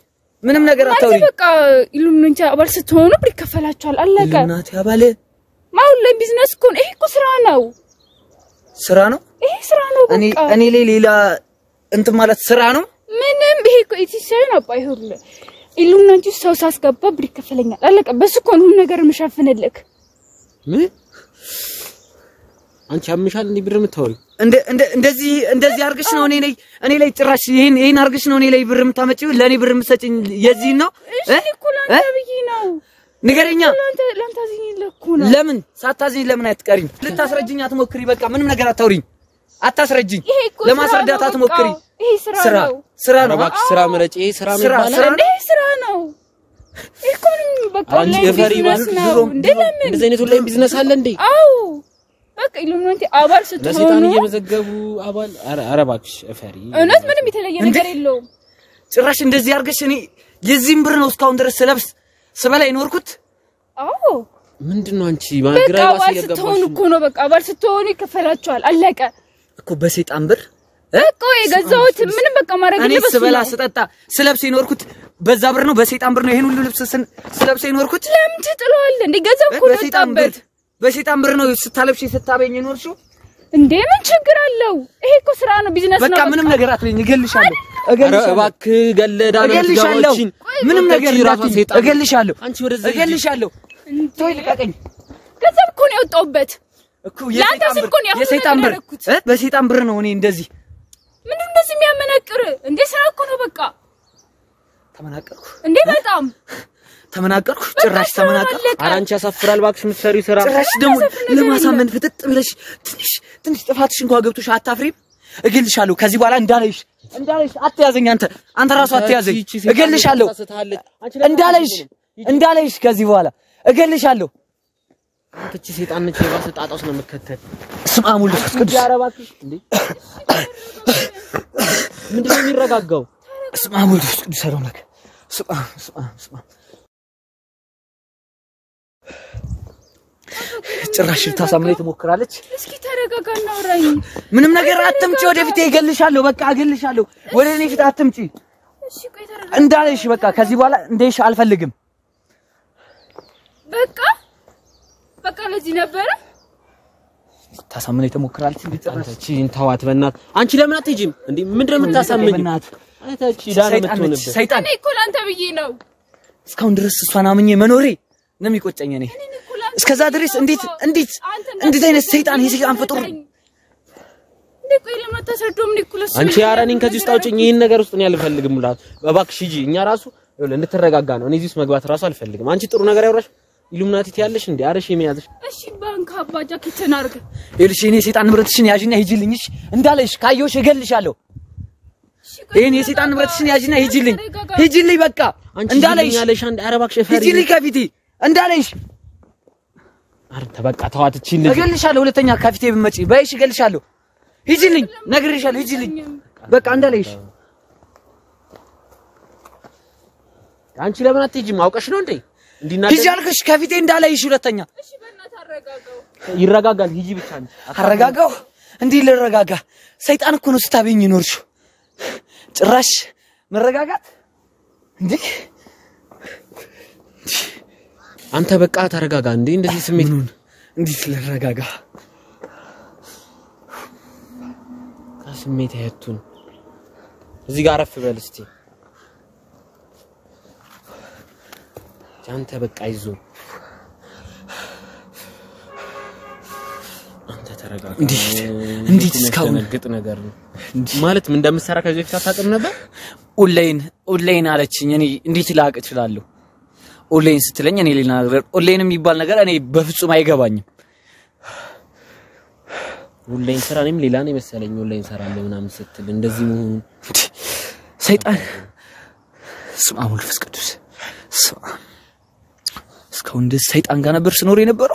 አታውሪ በቃ ኢሉሚናንቲ አባል ስትሆኑ ብር ይከፈላችኋል አለቀ ኢሉሚናንቲ አባል ማው ላይ ቢዝነስ ኮን ይሄ እኮ ስራ ነው ይሄ ስራ ነው በቃ እኔ ሌላ እንት ማለት ስራ ነው ምንም ይሄ እኮ ኢቲሳይን አባይሁል ኢሉሚናንቲ ሰው ሳስገባ ብር ይከፈለኛል አለቀ በሱ ኮን ሁሉ ነገር መሸፈንልክ ምን አንቺ አምሻል እንዴ ብር የምታወሪ እንደዚህ አርግሽ ነው እኔ ላይ ጭራሽ ይሄን አርግሽ ነው እኔ ላይ ብር የምታመጪው ለኔ ብር የምትሰጪኝ የዚህ ነው እሺ እኮ ላንተ ብዬ ነው ንገረኛ ላንተ አዝኝ ለኩ ነው ለምን ሳታዝኝ ለምን አትቀሪኝ ልታስረጅኝ አትሞክሪ በቃ ምንም ነገር አታውሪኝ አታስረጅኝ ለማስረዳት አትሞክሪ ይሄ ስራ ነው እባክሽ ስራ ምረጪ ይሄ ስራ የሚባለው ይሄ ስራ ነው ኢኮኖሚ በቃ አንቺ የፈሪ ባል እንደዚህ አይነት ኦንላይን ቢዝነስ አለ እንዴ አው በቃ ኢሉሚናንቲ አባል ስትሆኑ ለሰይጣን እየመዘገቡ አባል ኧረ እባክሽ ፈሪ እውነት ምንም የተለየ ነገር የለውም ጭራሽ እንደዚህ አርገሽ እኔ የዚህም ብር ነው እስካሁን ድረስ ስለብስ ስበላ ይኖርኩት አው ምንድነው አንቺ ማግራባስ እየገባሽ ስትሆኑ እኮ ነው በቃ አባል ስትሆኑ ይከፈላችኋል አለቀ እኮ በሰይጣን ብር እኮ የገዛሁት ምንም በቃ ማረግ እኔ ስበላ ስጠጣ ስለብስ ይኖርኩት በዛ ብር ነው በሰይጣን ብር ነው ይሄን ሁሉ ልብስ ስለብስ ይኖርኩት ለምን ትጥሏል እንዴ ገዛው እኮ ተጣበት በሰይጣን ብር ነው ስታለብሽ ስታበኝ ይኖርሽው እንዴ ምን ችግር አለው ይሄ እኮ ስራ ነው ቢዝነስ ነው በቃ ምንም ነገር አትለኝ እገልሻለሁ እባክህ ገለዳና ትጋባችን ምንም ነገር እገልሻለሁ አንቺ ወደዛ እገልሻለሁ ቶይ ልቀቀኝ ገዛው እኮ ነው ያወጣውበት እኮ የሰይጣን ብር በሰይጣን ብር ነው እኔ እንደዚህ ምንድነው እንደዚህ የሚያመናቅር እንዴ ስራ እኮ ነው በቃ ተመናቀርኩ እንዴ በጣም ተመናቀርኩ ጭራሽ ተመናቀርኩ አራንቺ ያሳፍራል ባክሽ ምትሰሪው ስራ ጭራሽ ደግሞ ለማሳመን ፍጥጥ ብለሽ ትንሽ ጥፋትሽ እንኳን ገብቶሽ አታፍሪም እገልሻለሁ ከዚህ በኋላ እንዳለሽ አትያዘኝ አንተ ራሱ አትያዘኝ እገልሻለሁ እንዳለሽ ከዚህ በኋላ እገልሻለሁ አንቺ ሰይጣን ነች የባሰ ጣጣውስ ነው መከተል ስማሙ ልስቅዱስ ያረባክሽ እንዴ ምንድነው የሚረጋጋው ስማሙ ልስቅዱስ አሮናክ ስማ ጭራሽ ታሳምነኝ ትሞክራለች እስኪ ተረጋጋና አውራኝ ምንም ነገር አትምጪ ወደፊት እገልሻለሁ በቃ እገልሻለሁ ወደ እኔ ፊት አትምጪ እሺ ቆይ ተረጋጋ እንዳለሽ በቃ ከዚህ በኋላ እንደሽ አልፈልግም በቃ ለዚህ ነበር ታሳምነኝ ተሞክራለች አንቺ እንታዋት በእናት አንቺ ለምን አትጂም እንዴ ምንድነው የምታሳምኝ አይታቺ ዳር የምትሆንበት ሰይጣን እኔ እኮ ላንተ ብዬ ነው እስካሁን ድረስ እሷን አምኜ መኖሬ ነው የሚቆጨኝ እኔ እስከዛ ድረስ እንዴት አይነት ሰይጣን የሰይጣን ፍጡር ቆይ ለምን ተሰዶም ኒኩላስ አንቺ ያራኒን ከዚህ ውስጥ አውጪኝ ይሄን ነገር ውስጥ ነው ያልፈልግም ሙላት እባክሽ ሂጂ እኛ ራሱ እንድትረጋጋ ነው እኔ እዚህ ውስጥ መግባት ራሱ አልፈልግም አንቺ ጥሩ ነገር ያወራሽ ኢሉሚናቲ ያለሽ እንዴ አረሽ የሚያዝሽ እሺ ባንክ አባጃ ኪችን አርገ ይልሽ እኔ ሰይጣን ንብረትሽን ያዥና ሂጂልኝሽ እንዳለሽ ካየሁሽ እገልሻለሁ እኔ ሰይጣን ንብረትሽን ያዥና ሂጂልኝ በቃ እንዳለሽ ያለሽ አንድ አረባክሽ ፈሪ ሂጂልኝ ከፊቴ እንዳለሽ አርተ በቃ ተዋት እቺ ልጅ እገልሻለሁ ሁለተኛ ከፊቴ ብትመጪ ባይሽ እገልሻለሁ ሂጂልኝ ነግሬሻለሁ ሂጂልኝ በቃ እንዳለሽ አንቺ ለምን አትጂም አውቀሽ ነው እንዴ እንዲናደድ ሂጂ አልኩሽ ከፊቴ እንዳለሽ ሁለተኛ እሺ በእናትህ አረጋጋው ይረጋጋል ሂጂ ብቻ አንቺ አረጋጋው እንዴ ልረጋጋ ሰይጣን እኮ ነው ስታበኝ ኖርሽ ጭራሽ መረጋጋት እንዴ አንተ በቃ ተረጋጋ እንዴ እንደዚህ ስሜት እንዴት ልረጋጋ ስሜት አይቱን እዚህ ጋር አረፍ በል እስቲ አንተ በቃ ይዞ አንተ ተረጋጋ እንዴት እስካሁን ግጥ ነገር ነው ማለት ምን እንደምሰራ ከዚህ በፊት አታውቅም ነበር ኦንላይን አለችኝ እኔ እንዴት ላቅ እችላለሁ ኦንላይን ስትለኝ እኔ ሌላ ነገር ኦንላይን የሚባል ነገር እኔ በፍጹም አይገባኝም ኦንላይን ስራ ነኝ ሌላ ነው መሰለኝ ኦንላይን ስራ ለምናምን ስትል እንደዚህ መሆኑ ሰይጣን ስማ ወልፈስ ቅዱስ ስማ እስካሁን እንደዚህ ሰይጣን ጋር ነበር ስኖር የነበረው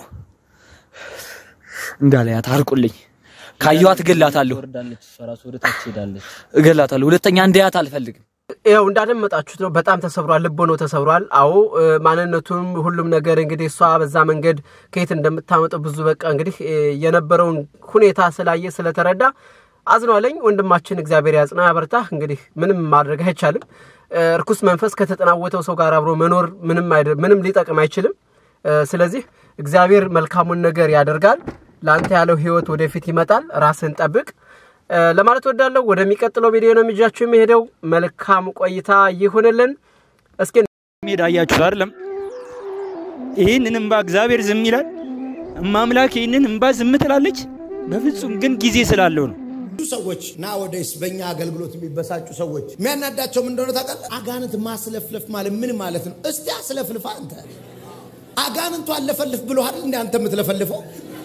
እንዳለያት አርቁልኝ ካየኋት እገላታለሁ ወርዳለች ራሱ ወደ ታች ሄዳለች እገላታለሁ ሁለተኛ እንዳያት አልፈልግም ያው እንዳደመጣችሁት ነው በጣም ተሰብሯል ልቦ ነው ተሰብሯል አዎ ማንነቱም ሁሉም ነገር እንግዲህ እሷ በዛ መንገድ ከየት እንደምታመጣው ብዙ በቃ እንግዲህ የነበረውን ሁኔታ ስላየ ስለተረዳ አዝኗለኝ ወንድማችን እግዚአብሔር ያጽና ያበርታ እንግዲህ ምንም ማድረግ አይቻልም ርኩስ መንፈስ ከተጠናወተው ሰው ጋር አብሮ መኖር ምንም ሊጠቅም አይችልም ስለዚህ እግዚአብሔር መልካሙን ነገር ያደርጋል ላንተ ያለው ህይወት ወደፊት ይመጣል ራስን ጠብቅ ለማለት ወዳለው ወደሚቀጥለው ቪዲዮ ነው የሚጃችሁ የሚሄደው መልካም ቆይታ ይሁንልን እስኪ ሜዳያችሁ አይደለም ይሄንን እንባ እግዚአብሔር ዝም ይላል ማምላክ ይሄንን እንባ ዝም ትላለች በፍጹም ግን ጊዜ ስላለው ነው ሰዎች ናወደስ በእኛ አገልግሎት የሚበሳጩ ሰዎች የሚያናዳቸው ምን እንደሆነ ታውቃለህ አጋንንት ማስለፍለፍ ማለት ምን ማለት ነው እስቲ አስለፍልፍ አንተ አጋንንቱ አለፈልፍ ብሎሃል እንዴ አንተ የምትለፈልፈው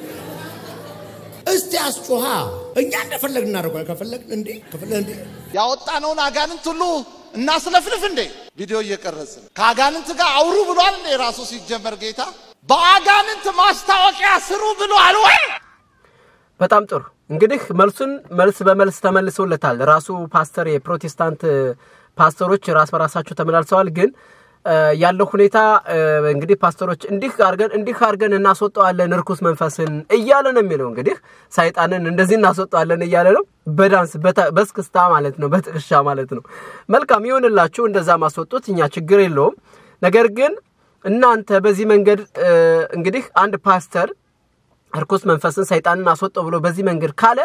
እስቲ አስጮሃ እኛ እንደፈለግን እናደርጋለን ከፈለግን እንዴ ያወጣነውን አጋንንት ሁሉ እናስለፍልፍ እንዴ ቪዲዮ እየቀረጽን ከአጋንንት ጋር አውሩ ብሏል እንዴ ራሱ ሲጀመር ጌታ በአጋንንት ማስታወቂያ ስሩ ብሏል ወይ በጣም ጥሩ እንግዲህ መልስ በመልስ ተመልሶለታል ራሱ ፓስተር የፕሮቴስታንት ፓስተሮች ራስ በራሳቸው ተመላልሰዋል ግን ያለው ሁኔታ እንግዲህ ፓስተሮች እንዲህ አርገን እናስወጣዋለን ርኩስ መንፈስን እያለ ነው የሚለው እንግዲህ ሰይጣንን እንደዚህ እናስወጣዋለን እያለ ነው በዳንስ በስክስታ ማለት ነው በጥቅሻ ማለት ነው መልካም ይሆንላችሁ እንደዛ ማስወጡት እኛ ችግር የለውም ነገር ግን እናንተ በዚህ መንገድ እንግዲህ አንድ ፓስተር ርኩስ መንፈስን ሰይጣንን አስወጣው ብሎ በዚህ መንገድ ካለ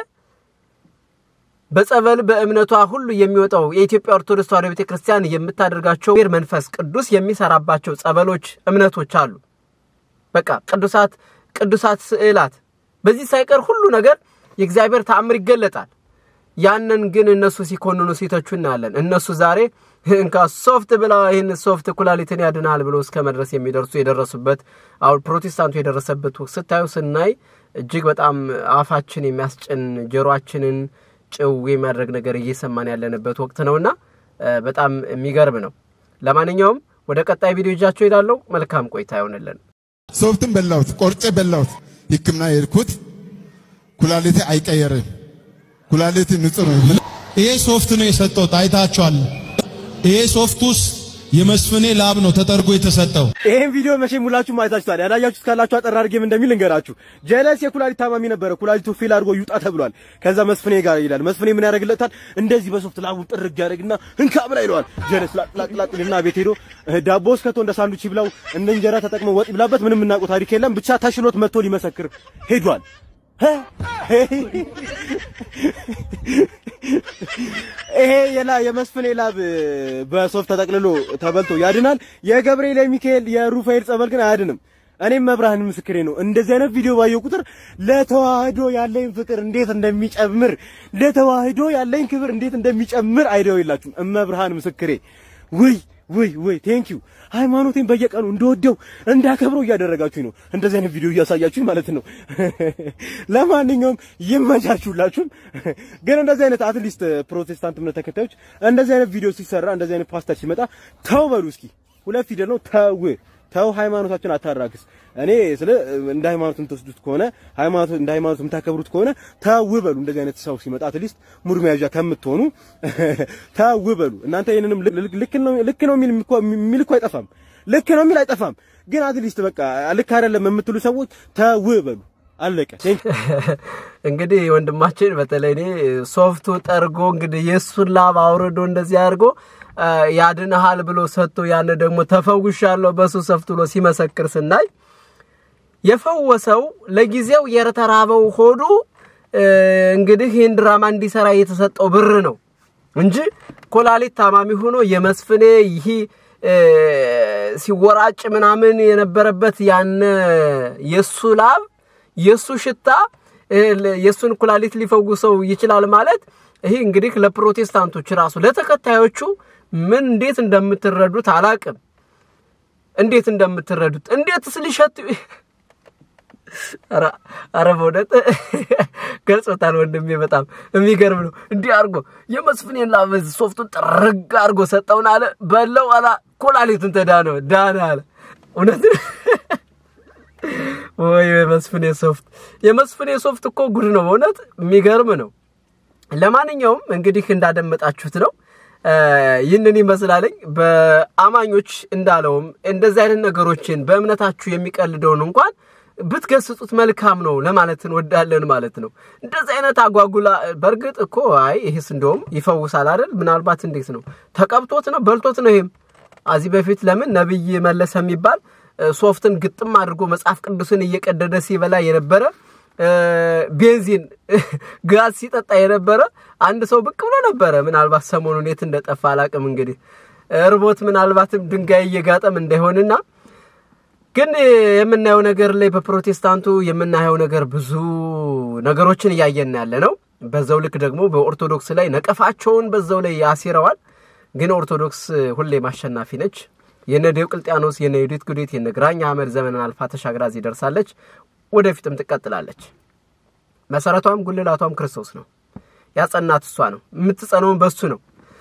በጸበል በእምነቷ ሁሉ የሚወጣው የኢትዮጵያ ኦርቶዶክስ ተዋሕዶ ቤተክርስቲያን የምታደርጋቸው መንፈስ ቅዱስ የሚሰራባቸው ጸበሎች እምነቶች አሉ በቃ ቅዱሳት ስዕላት በዚህ ሳይቀር ሁሉ ነገር የእግዚአብሔር ተአምር ይገለጣል ያንን ግን እነሱ ሲኮንኑ ሲተቹና ያለን እነሱ ዛሬ እንካ ሶፍት ብላ ይሄን ሶፍት ኩላሊትን ያድናል ብሎ እስከ መድረስ የደረሱበት አው ፕሮቴስታንቱ የደረሰበት ስታዩ ስናይ እጅግ በጣም አፋችን የሚያስጨን ጆሮአችንን ጭው የሚያደርግ ነገር እየሰማን ያለንበት ወቅት ነውና በጣም የሚገርም ነው ለማንኛውም ወደ ቀጣይ ቪዲዮ ይጃችሁ ይላለው መልካም ቆይታ ይሆንልን ሶፍትን በላውት ቆርጬ በላውት ህክምና የርኩት ኩላሊቴ አይቀየርም ኩላሊቴ ንጹህ ነው ይሄ ሶፍት ነው የሰጠው ታይታችኋል ይሄ ሶፍቱስ የመስፍኔ ላብ ነው ተጠርጎ የተሰጠው። ይሄን ቪዲዮ መቼም ሁላችሁም አይታችኋል። ያላያችሁት ካላችሁ አጠር አድርጌ ምን እንደሚል እንገራችሁ። ጀለስ የኩላሊት ታማሚ ነበረ። ኩላሊቱ ፌል አድርጎ ይውጣ ተብሏል። ከዛ መስፍኔ ጋር ይላል። መስፍኔ ምን ያደርግለታል? እንደዚህ በሶፍት ላቡን ጥርግ ያደርግና እንካ ብላ ይለዋል። ጀለስ ላጥላጥልና ቤት ሄዶ ዳቦ እስከቶ እንደ ሳንዱች ይብላው እንደ እንጀራ ተጠቅሞ ወጥ ይብላበት ምንም እናውቀው ታሪክ የለም። ብቻ ተሽሎት መጥቶ ሊመሰክር ሄዷል። ይሄ የመስፍኔ ላብ በሶፍት ተጠቅልሎ ተበልቶ ያድናል። የገብርኤል የሚካኤል የሩፋኤል ጸበል ግን አያድንም። እኔም መብራህን ምስክሬ ነው። እንደዚህ አይነት ቪዲዮ ባየው ቁጥር ለተዋህዶ ያለኝ ፍቅር እንዴት እንደሚጨምር ለተዋህዶ ያለኝ ክብር እንዴት እንደሚጨምር አይደው ይላችሁ። መብራህን ምስክሬ ወይ ቴንክ ዩ ሃይማኖቴን በየቀኑ እንደወደው እንዳከብረው እያደረጋችሁኝ ነው። እንደዚህ አይነት ቪዲዮ እያሳያችሁኝ ማለት ነው። ለማንኛውም ይመቻችሁላችሁ። ግን እንደዚህ አይነት አትሊስት ፕሮቴስታንት እምነት ተከታዮች እንደዚህ አይነት ቪዲዮ ሲሰራ እንደዚህ አይነት ፓስተር ሲመጣ ተው በሉ እስኪ። ሁለት ፊደል ነው ተው ሃይማኖታችን አታራክስ። እኔ ስለ እንደ ሃይማኖት የምትወስዱት ከሆነ እንደ ሃይማኖት የምታከብሩት ከሆነ ተው በሉ። እንደዚህ አይነት ሰው ሲመጣ አትሊስት ሙድ መያዣ ከምትሆኑ ተው በሉ። እናንተ ይሄንንም ልክ ነው የሚል እኮ አይጠፋም። ልክ ነው የሚል አይጠፋም። ግን አትሊስት በቃ ልክ አይደለም የምትሉ ሰዎች ተው በሉ። አለቀ። እንግዲህ ወንድማችን በተለይ እኔ ሶፍቱ ጠርጎ እንግዲህ የሱን ላብ አውርዶ እንደዚህ አድርጎ ያድንሃል ብሎ ሰጥቶ ያን ደግሞ ተፈውሻለሁ በሱ ሶፍት ብሎ ሲመሰክር ስናይ የፈወሰው ለጊዜው የተራበው ሆዱ እንግዲህ ይሄን ድራማ እንዲሰራ የተሰጠው ብር ነው እንጂ ኮላሊት ታማሚ ሆኖ የመስፍኔ ይሄ ሲወራጭ ምናምን የነበረበት ያን የሱ ላብ የሱ ሽታ የሱን ኩላሊት ሊፈውሰው ይችላል ማለት ይሄ እንግዲህ ለፕሮቴስታንቶች ራሱ ለተከታዮቹ ምን እንዴት እንደምትረዱት አላቅም። እንዴት እንደምትረዱት እንዴትስ ሊሸት አረ በእውነት ገልጾታል ወንድሜ። በጣም የሚገርም ነው። እንዲህ አድርጎ የመስፍኔን ላብ ሶፍቱን ጥርግ አድርጎ ሰጠውና አለ በለው አላ ኩላሊቱን ዳነ አለ። እውነት ወይ የመስፍኔ ሶፍት እኮ ጉድ ነው በእውነት የሚገርም ነው። ለማንኛውም እንግዲህ እንዳደመጣችሁት ነው። ይህንን ይመስላልኝ በአማኞች እንዳለውም እንደዚህ አይነት ነገሮችን በእምነታችሁ የሚቀልደውን እንኳን ብትገስጹት መልካም ነው ለማለት እንወዳለን ማለት ነው። እንደዚህ አይነት አጓጉላ በርግጥ እኮ ይሄስ እንደውም ይፈውሳል አይደል? ምናልባት እንዴት ነው ተቀብቶት ነው በልቶት ነው? ይሄም አዚ በፊት ለምን ነብይ መለሰ የሚባል ሶፍትን ግጥም አድርጎ መጽሐፍ ቅዱስን እየቀደደ ሲበላ የነበረ ቤንዚን ጋዝ ሲጠጣ የነበረ አንድ ሰው ብቅ ብሎ ነበረ። ምናልባት ሰሞኑን የት እንደጠፋ አላቅም። እንግዲህ እርቦት ምናልባትም ድንጋይ እየጋጠም እንዳይሆንና ግን የምናየው ነገር ላይ በፕሮቴስታንቱ የምናየው ነገር ብዙ ነገሮችን ያያየን ያለ ነው። በዛው ልክ ደግሞ በኦርቶዶክስ ላይ ነቀፋቸውን በዛው ላይ ያሲረዋል። ግን ኦርቶዶክስ ሁሌ ማሸናፊ ነች። የነ ዲዮቅልጥያኖስ የነ ዩዲት ጉዲት የነ ግራኛ አመድ ዘመንን አልፋ ተሻግራ ይደርሳለች። ወደፊትም ትቀጥላለች። መሰረቷም ጉልላቷም ክርስቶስ ነው። ያጸናት እሷ ነው። የምትጸነውን በሱ ነው።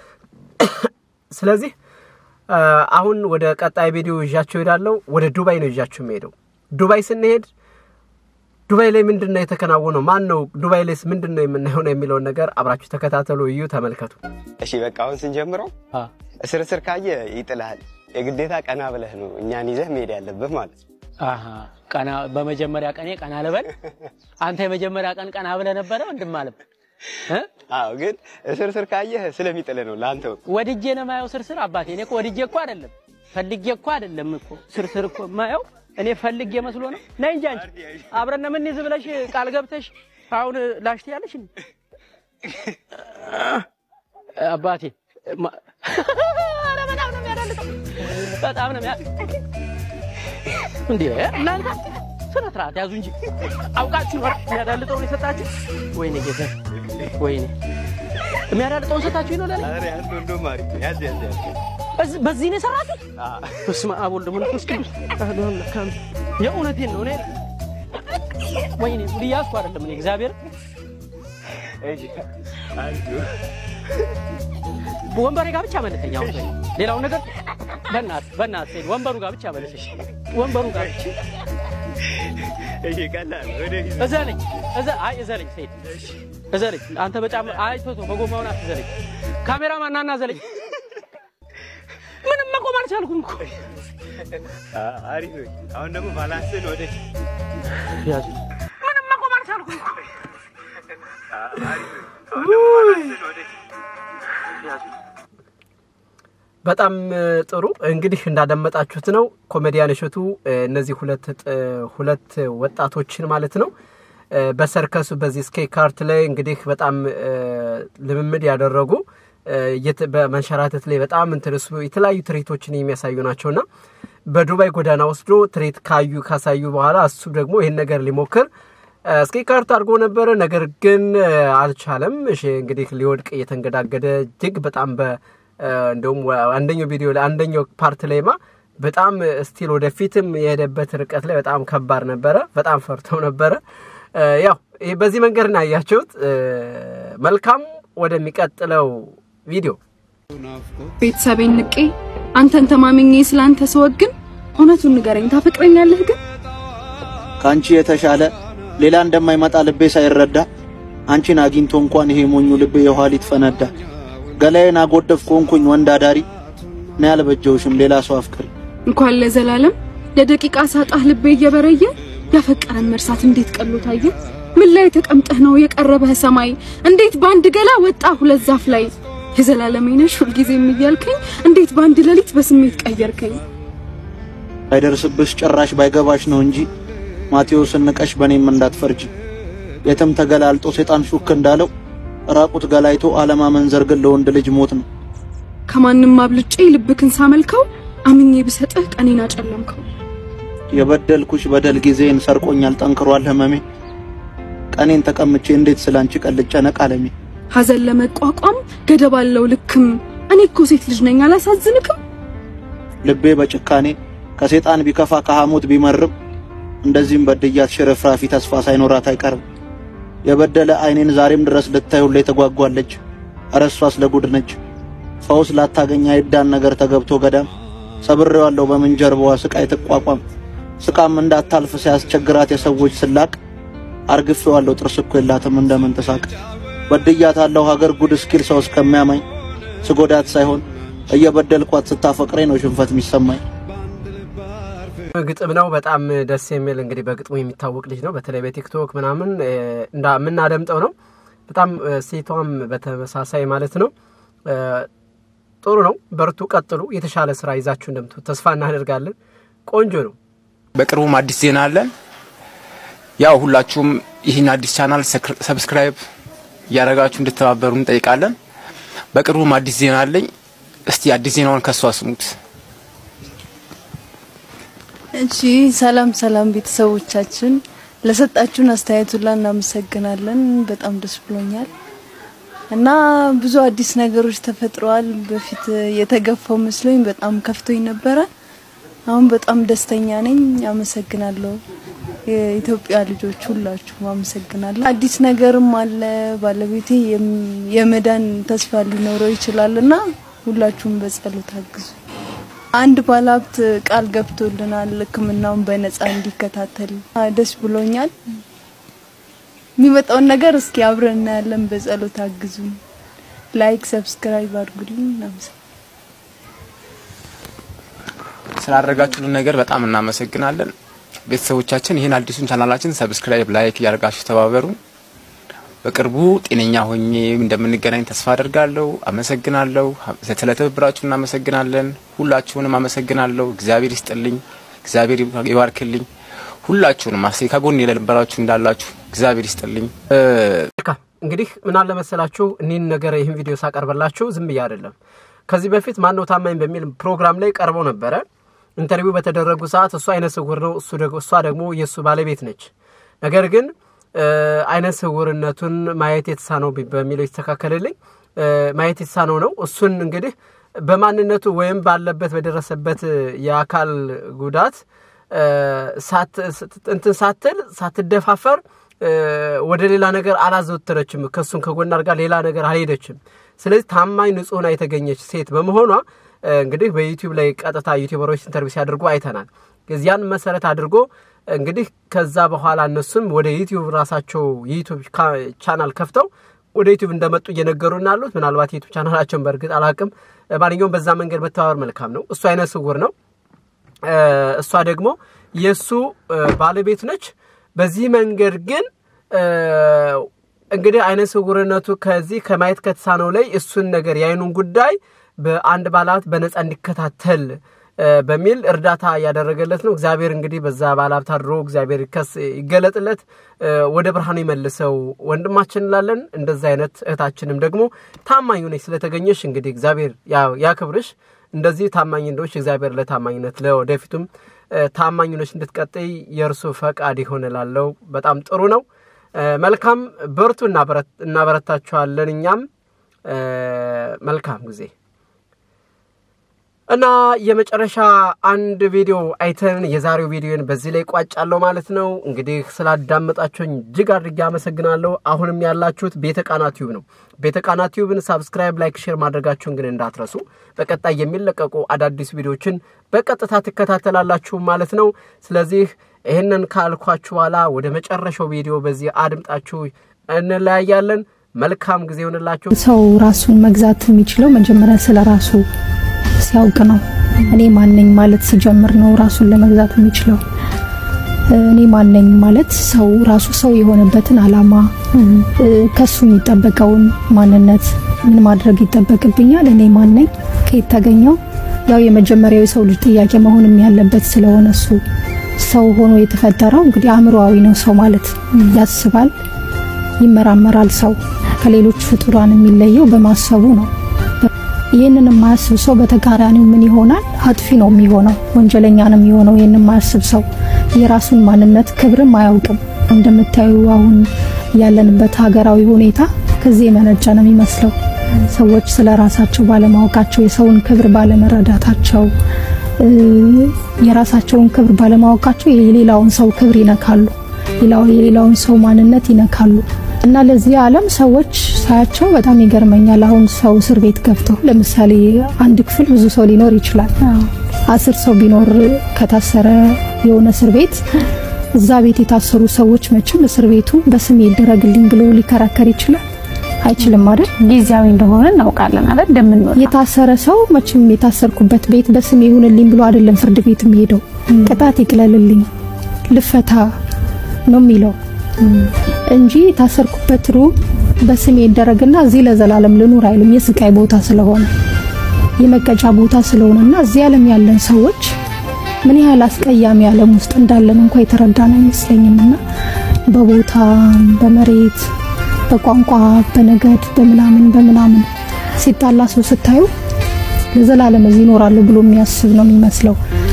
ስለዚህ አሁን ወደ ቀጣይ ቪዲዮ ይዣችሁ ሄዳለሁ። ወደ ዱባይ ነው ይዣችሁ ሄደው። ዱባይ ስንሄድ ዱባይ ላይ ምንድነው የተከናወነው? ማን ነው ዱባይ ላይስ ምንድነው የምናየው ነው የሚለው ነገር አብራችሁ ተከታተሉ፣ እዩ፣ ተመልከቱ። እሺ በቃ አሁን ስንጀምረው እስር ካየ ይጥላል። የግዴታ ቀና ብለህ ነው እኛን ይዘህ መሄድ ያለብህ ማለት ነው። ቀና በመጀመሪያ ቀኔ ቀና ለበል አንተ የመጀመሪያ ቀን ቀና ብለህ ነበር ወንድም ማለት አዎ ግን እስር ካየ ስለሚጥል ነው ላንተ ወድጄ ነው ማየው ስርስር አባቴ እኔ እኮ ወድጄ እኮ አይደለም ፈልጌ እኮ አይደለም እኮ ስርስር እኮ ማየው እኔ ፈልጌ መስሎ ነው ነይ እንጂ አንቺ አብረን ምን ይዝ ብለሽ ቃል ገብተሽ አሁን ላሽት ያለሽ አባቴ አረ በጣም ነው የሚያደልጠው በጣም ነው እንዴ እናንተ ስነስርዓት ያዙ እንጂ አውቃችሁ ነው የሚያዳልጠው ነው የሰጣችሁ ወይኔ ጌታ ወይኔ የሚያዳልጠው ሰጣችሁ ነው ለኔ አረ ያዝ ወንዶ ማሪ ያዝ በዚህ ነው ሰራችሁ በስመ አብ ወልድ መንፈስ ቅዱስ አሁን ለካም የእውነቴን ነው እኔ ወይኔ ሊያስኩ አይደለም እኔ እግዚአብሔር እሺ አይዞ ወንበሬ ጋር ብቻ መለተኛው ሌላው ነገር በእናት ሰይድ ወንበሩ ጋር ብቻ መለሰሽ ወንበሩ ጋር ብቻ እሺ ቀላል ወደ እዘለኝ እዘለኝ ሰይድ እዘለኝ አንተ በጣም አይቶቶ በጎማውና እዘለኝ ካሜራማን ናና እዘለኝ ምንም መቆም አልቻልኩም እኮ አሪፍ ነው አሁን ደግሞ ባላንስን ወደ ያዝ ምንም መቆም አልቻልኩም እኮ አሪፍ ነው አሁን ደግሞ ባላንስን ወደ ያዝ በጣም ጥሩ እንግዲህ እንዳደመጣችሁት ነው ኮሜዲያን እሸቱ እነዚህ ሁለት ወጣቶችን ማለት ነው በሰርከሱ በዚህ ስኬት ካርት ላይ እንግዲህ በጣም ልምምድ ያደረጉ በመንሸራተት ላይ በጣም እንትርሱ የተለያዩ ትርኢቶችን የሚያሳዩ ናቸውና በዱባይ ጎዳና ወስዶ ትርኢት ካሳዩ በኋላ እሱ ደግሞ ይሄን ነገር ሊሞክር ስኬት ካርት አድርጎ ነበር ነገር ግን አልቻለም እሺ እንግዲህ ሊወድቅ እየተንገዳገደ እጅግ በጣም እንደውም አንደኛው ቪዲዮ ላይ አንደኛው ፓርት ላይማ በጣም ስቲል ወደፊትም የሄደበት ርቀት ላይ በጣም ከባድ ነበር በጣም ፈርተው ነበር ያው በዚህ መንገድ ነው ያያችሁት መልካም ወደሚቀጥለው ቪዲዮ ቤተሰቤን ንቄ አንተን ተማምኜ ስላንተ ሰወግን እውነቱን ንገረኝ ታፈቅረኛለህ ግን ካንቺ የተሻለ ሌላ እንደማይመጣ ልቤ ሳይረዳ አንቺን አግኝቶ እንኳን ይሄ ሞኙ ልቤ የኋሊት ፈነዳ ገላዬን አጎደፍኩ እንኩኝ ወንዳዳሪ ነው ያልበጀውሽም ሌላ ሰው አፍቅሪ እንኳን ለዘላለም ለደቂቃ ሳጣህ ልቤ እየበረየ ያፈቀረን መርሳት እንዴት ቀሎ ታየ ምን ላይ ተቀምጠህ ነው የቀረበህ ሰማይ እንዴት ባንድ ገላ ወጣ ሁለት ዛፍ ላይ የዘላለም አይነሽ ሁሉ ጊዜም እያልከኝ እንዴት ባንድ ሌሊት በስሜት ቀየርከኝ አይደርስብሽ ጭራሽ ባይገባሽ ነው እንጂ ማቴዎስ ንቀሽ በኔም እንዳትፈርጂ የትም ተገላልጦ ሰይጣን ሹክ እንዳለው ራቁት ገላይቶ ዓለማመን ዘርግል ለወንድ ልጅ ሞት ነው ከማንንም አብልጬ ልብክን ሳመልከው አምኜ ብሰጥህ ቀኔና ጨለምከው የበደልኩሽ በደል ጊዜን ሰርቆኛል ጠንክሯል ህመሜ ቀኔን ተቀምጬ እንዴት ስላንቺ ቀልጨ ነቃለሚ ሐዘን ለመቋቋም ገደባለው ልክም እኔ እኮ ሴት ልጅ ነኝ አላሳዝንክም ልቤ በጭካኔ ከሰይጣን ቢከፋ ከሐሞት ቢመርም እንደዚህም በድያት ሽርፍራፊ ተስፋ ሳይኖራት አይቀርም የበደለ አይኔን ዛሬም ድረስ ልታዩ ላይ ተጓጓለች አረሷስ ለጉድ ነች ፈውስ ላታገኛ ይዳን ነገር ተገብቶ ገዳም ሰብሬዋለሁ በመንጀርባዋ ስቃይ ተቋቋም ስቃም እንዳታልፍ ሲያስቸግራት የሰዎች ስላቅ አርግፌዋለሁ ጥርስ እኮ የላትም እንደምን ተሳቅ በድያታለሁ ሀገር ጉድ እስኪል ሰው እስከሚያማኝ ስጎዳት ሳይሆን እየበደልኳት ስታፈቅረኝ ነው ሽንፈት የሚሰማኝ ግጥም ነው በጣም ደስ የሚል እንግዲህ በግጥሙ የሚታወቅ ልጅ ነው በተለይ በቲክቶክ ምናምን እንደምናደምጠው ነው በጣም ሴቷም በተመሳሳይ ማለት ነው ጥሩ ነው በርቱ ቀጥሉ የተሻለ ስራ ይዛችሁ እንደምትወጡ ተስፋ እናደርጋለን ቆንጆ ነው በቅርቡም አዲስ ዜና አለን ያው ሁላችሁም ይህን አዲስ ቻናል ሰብስክራይብ ያረጋችሁ እንድትተባበሩን እንጠይቃለን በቅርቡም አዲስ ዜና አለኝ እስቲ አዲስ ዜናውን ከሷ ስሙት እሺ ሰላም ቤተሰቦቻችን ለሰጣችሁን አስተያየት ሁሉ እናመሰግናለን በጣም ደስ ብሎኛል እና ብዙ አዲስ ነገሮች ተፈጥረዋል በፊት የተገፋው መስሎኝ በጣም ከፍቶኝ ነበር አሁን በጣም ደስተኛ ነኝ አመሰግናለሁ የኢትዮጵያ ልጆች ሁላችሁ አመሰግናለሁ አዲስ ነገርም አለ ባለቤቴ የመዳን ተስፋ ሊኖረው ይችላልና ሁላችሁም በጸሎት አግዙ አንድ ባላብት ቃል ገብቶልናል ለክምናውን በነፃ እንዲከታተል ደስ ብሎኛል የሚመጣው ነገር እስኪ አብረን እናያለን በጸሎት አግዙ ላይክ ሰብስክራይብ አድርጉልኝ ስላደረጋችሁልን ነገር በጣም እናመሰግናለን ቤተሰቦቻችን ይሄን አዲሱን ቻናላችን ሰብስክራይብ ላይክ ያርጋችሁ ተባበሩ በቅርቡ ጤነኛ ሆኜ እንደምንገናኝ ተስፋ አደርጋለሁ አመሰግናለሁ ስለተባበራችሁ እናመሰግናለን ሁላችሁንም አመሰግናለሁ እግዚአብሔር ይስጥልኝ እግዚአብሔር ይባርክልኝ ሁላችሁንም አስይካ ጎን የለበራችሁ እንዳላችሁ እግዚአብሔር ይስጥልኝ እንግዲህ ምን አለ መሰላችሁ እኒን ነገር ይሄን ቪዲዮ ሳቀርበላችሁ ዝም ብዬ አይደለም ከዚህ በፊት ማን ነው ታማኝ በሚል ፕሮግራም ላይ ቀርቦ ነበር ኢንተርቪው በተደረጉ ሰዓት እሱ አይነ ስውር ነው እሷ ደግሞ የሱ ባለቤት ነች ነገር ግን አይነ ስውርነቱን ማየት የተሳነው በሚለው ይስተካከለልኝ ማየት የተሳነው ነው እሱን እንግዲህ በማንነቱ ወይም ባለበት በደረሰበት የአካል ጉዳት ሳትደፋፈር ወደ ሌላ ነገር አላዘወተረችም ከሱን ከጎን አርጋ ሌላ ነገር አልሄደችም ስለዚህ ታማኝ ንጹህና የተገኘች ሴት በመሆኗ እንግዲህ በዩቲዩብ ላይ ቀጥታ ዩቲዩበሮች ኢንተርቪው ሲያደርጉ አይተናል ከዚያን መሰረት አድርጎ እንግዲህ ከዛ በኋላ እነሱም ወደ ዩቲዩብ ራሳቸው ዩቲዩብ ቻናል ከፍተው ወደ ዩቲዩብ እንደመጡ እየነገሩና አሉት ምናልባት ዩቲዩብ ቻናላቸውን በርግጥ አላቅም ማንኛውም በዛ መንገድ መተዋወር መልካም ነው እሱ አይነ ስውር ነው እሷ ደግሞ የሱ ባለቤት ነች በዚህ መንገድ ግን እንግዲህ አይነ ስውርነቱ ከዚህ ከማየት ከተሳነው ላይ እሱን ነገር ያይኑን ጉዳይ በአንድ ባላት በነፃ እንዲከታተል በሚል እርዳታ ያደረገለት ነው እግዚአብሔር እንግዲህ በዛ ባላብ ታድሮ እግዚአብሔር ይገለጥለት ወደ ብርሃኑ ይመልሰው ወንድማችን ላለን እንደዛ አይነት እህታችንም ደግሞ ታማኝ ሆነሽ ስለተገኘሽ እንግዲህ እግዚአብሔር ያክብርሽ እንደዚህ ታማኝ እንደሆንሽ እግዚአብሔር ለታማኝነት ለወደፊቱም ታማኝ ሆነሽ እንድትቀጥይ የእርሱ ፈቃድ ይሆንላለው በጣም ጥሩ ነው መልካም በርቱ እና በረታችኋለን እኛም መልካም ጊዜ እና የመጨረሻ አንድ ቪዲዮ አይተን የዛሬው ቪዲዮን በዚህ ላይ ቋጫለው ማለት ነው እንግዲህ ስላዳመጣችሁኝ እጅግ አድርጌ አመሰግናለሁ አሁንም ያላችሁት ቤተቃና ቲዩብ ነው ቤተቃና ቲዩብን ሰብስክራይብ ላይክ ሼር ማድረጋችሁን ግን እንዳትረሱ በቀጣይ የሚለቀቁ አዳዲስ ቪዲዮችን በቀጥታ ትከታተላላችሁ ማለት ነው ስለዚህ ይሄንን ካልኳችሁ በኋላ ወደ መጨረሻው ቪዲዮ በዚህ አድምጣችሁ እንለያያለን መልካም ጊዜ ይሁንላችሁ ሰው ራሱን መግዛት የሚችለው መጀመሪያ ስለራሱ ሲያውቅ ነው እኔ ማን ነኝ ማለት ሲጀምር ነው ራሱን ለመግዛት የሚችለው እኔ ማን ነኝ ማለት ሰው ራሱ ሰው የሆነበትን አላማ ከሱ የሚጠበቀውን ማንነት ምን ማድረግ ይጠበቅብኛል እኔ ማን ነኝ ከየት ተገኘው ያው የመጀመሪያው ሰው ልጅ ጥያቄ መሆንም ያለበት ስለሆነ እሱ ሰው ሆኖ የተፈጠረው እንግዲህ አእምሮአዊ ነው ሰው ማለት ያስባል ይመራመራል ሰው ከሌሎች ፍጡራን የሚለየው በማሰቡ ነው ይሄንን ማያስብ ሰው በተቃራኒው ምን ይሆናል አጥፊ ነው የሚሆነው ወንጀለኛ ነው የሚሆነው ይሄንን ማያስብ ሰው የራሱን ማንነት ክብርም አያውቅም እንደምታዩ አሁን ያለንበት ሀገራዊ ሁኔታ ከዚህ መነጨ ነው የሚመስለው ሰዎች ስለራሳቸው ባለማወቃቸው የሰውን ክብር ባለመረዳታቸው የራሳቸውን ክብር ባለማወቃቸው የሌላውን ሰው ክብር ይነካሉ የሌላውን ሰው ማንነት ይነካሉ እና ለዚህ ዓለም ሰዎች ሳያቸው በጣም ይገርመኛል አሁን ሰው እስር ቤት ገብተው ለምሳሌ አንድ ክፍል ብዙ ሰው ሊኖር ይችላል 10 ሰው ቢኖር ከታሰረ የሆነ እስር ቤት እዛ ቤት የታሰሩ ሰዎች መቼም እስር ቤቱ በስም ይደረግልኝ ብሎ ሊከራከር ይችላል አይችልም አይደል ጊዜያዊ እንደሆነ እናውቃለን አይደል እንደምንወጣ የታሰረ ሰው መቼም የታሰርኩበት ቤት በስም ይሁንልኝ ብሎ አይደለም ፍርድ ቤት የሚሄደው ቅጣት ይቅለልልኝ ልፈታ ነው የሚለው እንጂ ታሰርኩበት ሩም በስሜ ይደረግና እዚህ ለዘላለም ልኑር አይልም የስቃይ ቦታ ስለሆነ የመቀጫ ቦታ ስለሆነና እዚህ ዓለም ያለን ሰዎች ምን ያህል አስቀያሚ ዓለም ውስጥ እንዳለን እንኳን የተረዳን አይመስለኝምና በቦታ በመሬት በቋንቋ በነገድ በምናምን ሲጣላ ሰው ስታዩ ለዘላለም እዚህ ይኖራሉ ብሎ የሚያስብ ነው የሚመስለው